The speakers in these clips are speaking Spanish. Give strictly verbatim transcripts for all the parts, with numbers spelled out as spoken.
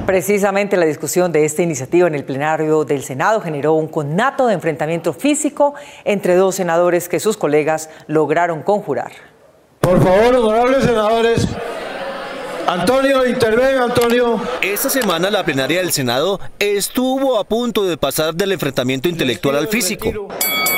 Precisamente la discusión de esta iniciativa en el plenario del Senado generó un conato de enfrentamiento físico entre dos senadores que sus colegas lograron conjurar. Por favor, honorables senadores. Antonio, intervenga, Antonio. Esta semana la plenaria del Senado estuvo a punto de pasar del enfrentamiento intelectual al físico.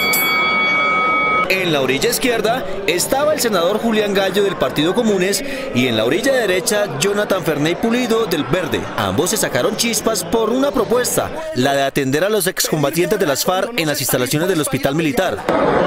En la orilla izquierda estaba el senador Julián Gallo del Partido Comunes y en la orilla derecha Jonathan Ferney Pulido del Verde. Ambos se sacaron chispas por una propuesta, la de atender a los excombatientes de las FARC en las instalaciones del Hospital Militar.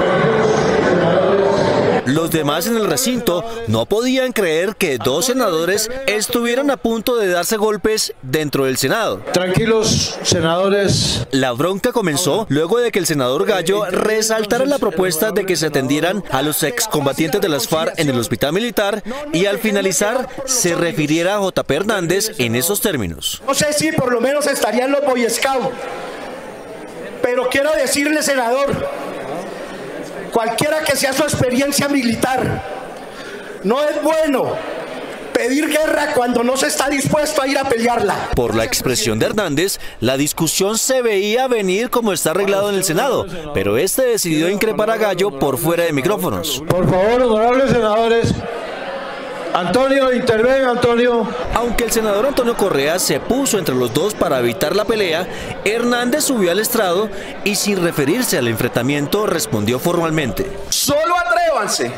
Los demás en el recinto no podían creer que dos senadores estuvieran a punto de darse golpes dentro del Senado. Tranquilos, senadores. La bronca comenzó luego de que el senador Gallo resaltara la propuesta de que se atendieran a los excombatientes de las FARC en el Hospital Militar y al finalizar se refiriera a J P Hernández en esos términos. No sé si por lo menos estarían los Boy Scouts, pero quiero decirle, senador, cualquiera que sea su experiencia militar, no es bueno pedir guerra cuando no se está dispuesto a ir a pelearla. Por la expresión de Hernández, la discusión se veía venir como está arreglado en el Senado, pero este decidió increpar a Gallo por fuera de micrófonos. Por favor, honorables senadores. Antonio, intervenga, Antonio. Aunque el senador Antonio Correa se puso entre los dos para evitar la pelea, Hernández subió al estrado y sin referirse al enfrentamiento respondió formalmente. Solo atrévanse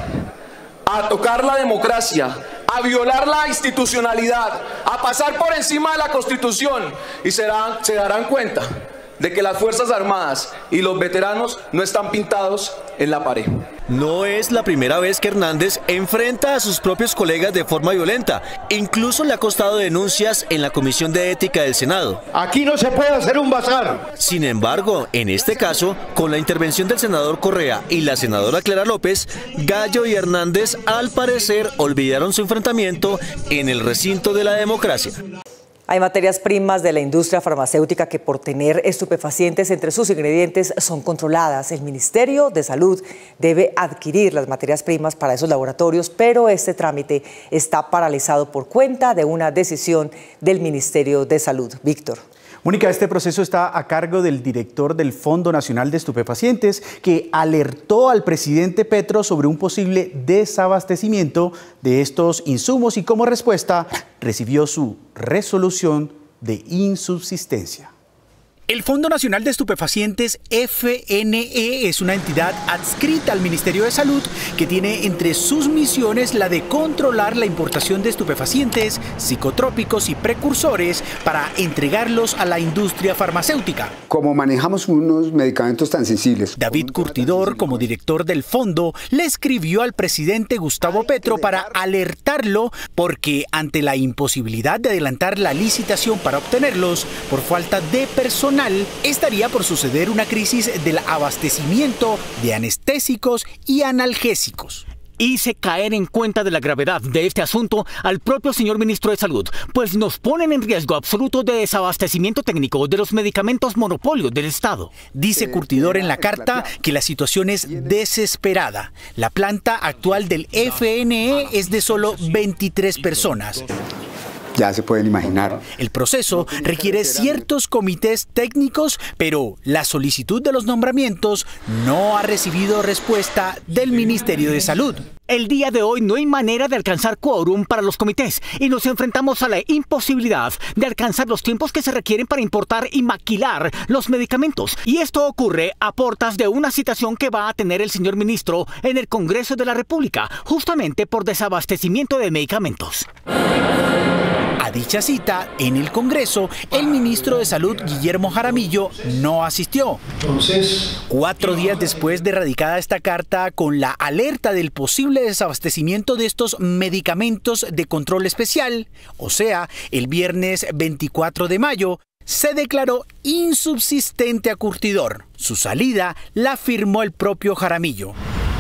a tocar la democracia, a violar la institucionalidad, a pasar por encima de la Constitución y serán, se darán cuenta de que las Fuerzas Armadas y los veteranos no están pintados en la pared. No es la primera vez que Hernández enfrenta a sus propios colegas de forma violenta. Incluso le ha costado denuncias en la Comisión de Ética del Senado. Aquí no se puede hacer un bazar. Sin embargo, en este caso, con la intervención del senador Correa y la senadora Clara López, Gallo y Hernández al parecer olvidaron su enfrentamiento en el recinto de la democracia. Hay materias primas de la industria farmacéutica que por tener estupefacientes entre sus ingredientes son controladas. El Ministerio de Salud debe adquirir las materias primas para esos laboratorios, pero este trámite está paralizado por cuenta de una decisión del Ministerio de Salud. Víctor. Mónica, este proceso está a cargo del director del Fondo Nacional de Estupefacientes, que alertó al presidente Petro sobre un posible desabastecimiento de estos insumos y como respuesta recibió su resolución de insubsistencia. El Fondo Nacional de Estupefacientes, F N E, es una entidad adscrita al Ministerio de Salud que tiene entre sus misiones la de controlar la importación de estupefacientes, psicotrópicos y precursores para entregarlos a la industria farmacéutica. Como manejamos unos medicamentos tan sensibles. David Curtidor, como director del fondo, le escribió al presidente Gustavo Petro para alertarlo porque ante la imposibilidad de adelantar la licitación para obtenerlos por falta de personal, estaría por suceder una crisis del abastecimiento de anestésicos y analgésicos. Hice caer en cuenta de la gravedad de este asunto al propio señor ministro de Salud, pues nos ponen en riesgo absoluto de desabastecimiento técnico de los medicamentos monopolio del Estado. Dice Curtidor en la carta que la situación es desesperada. La planta actual del F N E es de solo veintitrés personas. Ya se pueden imaginar. El proceso requiere ciertos comités técnicos, pero la solicitud de los nombramientos no ha recibido respuesta del Ministerio de Salud. El día de hoy no hay manera de alcanzar quórum para los comités y nos enfrentamos a la imposibilidad de alcanzar los tiempos que se requieren para importar y maquilar los medicamentos. Y esto ocurre a portas de una citación que va a tener el señor ministro en el Congreso de la República, justamente por desabastecimiento de medicamentos. A dicha cita, en el Congreso, el ministro de Salud, Guillermo Jaramillo, no asistió. Cuatro días después de radicada esta carta con la alerta del posible desabastecimiento de estos medicamentos de control especial, o sea, el viernes veinticuatro de mayo, se declaró insubsistente a Curtidor. Su salida la firmó el propio Jaramillo.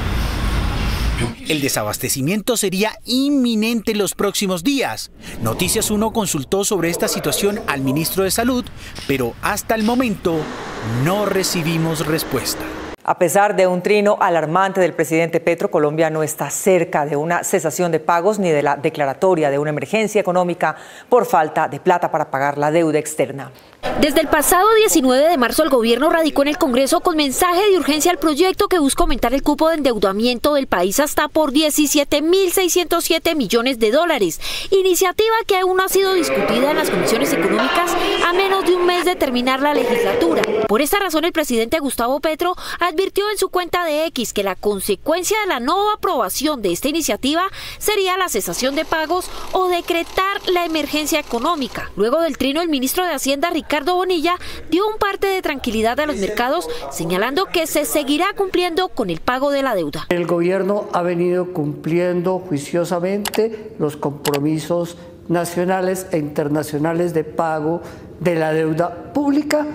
El desabastecimiento sería inminente en los próximos días. Noticias uno consultó sobre esta situación al ministro de Salud, pero hasta el momento no recibimos respuesta. A pesar de un trino alarmante del presidente Petro, Colombia no está cerca de una cesación de pagos ni de la declaratoria de una emergencia económica por falta de plata para pagar la deuda externa. Desde el pasado diecinueve de marzo, el gobierno radicó en el Congreso con mensaje de urgencia el proyecto que busca aumentar el cupo de endeudamiento del país hasta por diecisiete mil seiscientos siete millones de dólares. Iniciativa que aún no ha sido discutida en las comisiones económicas a menos de un mes de terminar la legislatura. Por esta razón, el presidente Gustavo Petro advirtió en su cuenta de X que la consecuencia de la no aprobación de esta iniciativa sería la cesación de pagos o decretar la emergencia económica. Luego del trino, el ministro de Hacienda, Ricardo Bonilla, dio un parte de tranquilidad a los mercados, señalando que se seguirá cumpliendo con el pago de la deuda. El gobierno ha venido cumpliendo juiciosamente los compromisos nacionales e internacionales de pago de la deuda pública,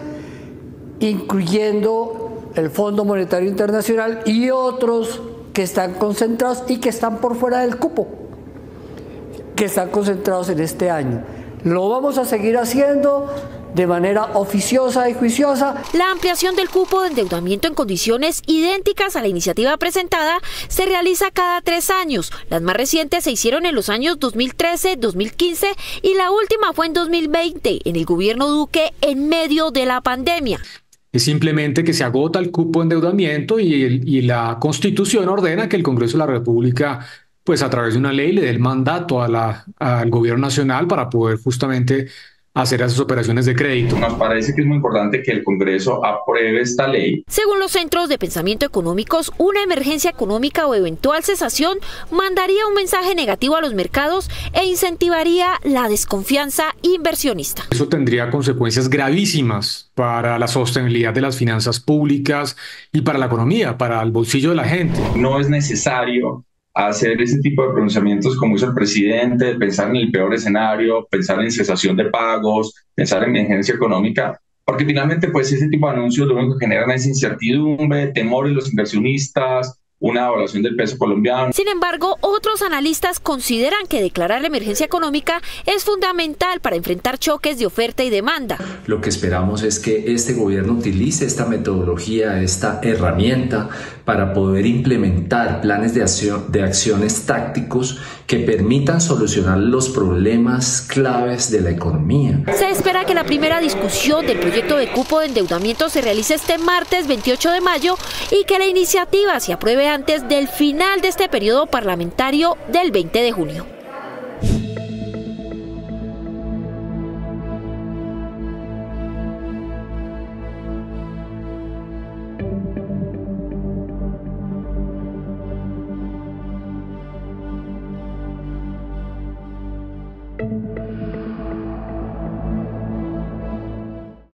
incluyendo el Fondo Monetario Internacional y otros que están concentrados y que están por fuera del cupo, que están concentrados en este año. Lo vamos a seguir haciendo de manera oficiosa y juiciosa. La ampliación del cupo de endeudamiento en condiciones idénticas a la iniciativa presentada se realiza cada tres años. Las más recientes se hicieron en los años dos mil trece, dos mil quince y la última fue en dos mil veinte, en el gobierno Duque, en medio de la pandemia. Es simplemente que se agota el cupo de endeudamiento y, el, y la Constitución ordena que el Congreso de la República, pues a través de una ley, le dé el mandato a la, al gobierno nacional para poder justamente hacer esas operaciones de crédito. Nos parece que es muy importante que el Congreso apruebe esta ley. Según los centros de pensamiento económicos, una emergencia económica o eventual cesación mandaría un mensaje negativo a los mercados e incentivaría la desconfianza inversionista. Eso tendría consecuencias gravísimas para la sostenibilidad de las finanzas públicas y para la economía, para el bolsillo de la gente. No es necesario hacer ese tipo de pronunciamientos como hizo el presidente, pensar en el peor escenario, pensar en cesación de pagos, pensar en emergencia económica, porque finalmente pues ese tipo de anuncios lo único que generan es incertidumbre, temor en los inversionistas, una devaluación del peso colombiano. Sin embargo, otros analistas consideran que declarar la emergencia económica es fundamental para enfrentar choques de oferta y demanda. Lo que esperamos es que este gobierno utilice esta metodología, esta herramienta, para poder implementar planes de acción, de acciones tácticos que permitan solucionar los problemas claves de la economía. Se espera que la primera discusión del proyecto de cupo de endeudamiento se realice este martes veintiocho de mayo y que la iniciativa se apruebe antes del final de este periodo parlamentario del veinte de junio.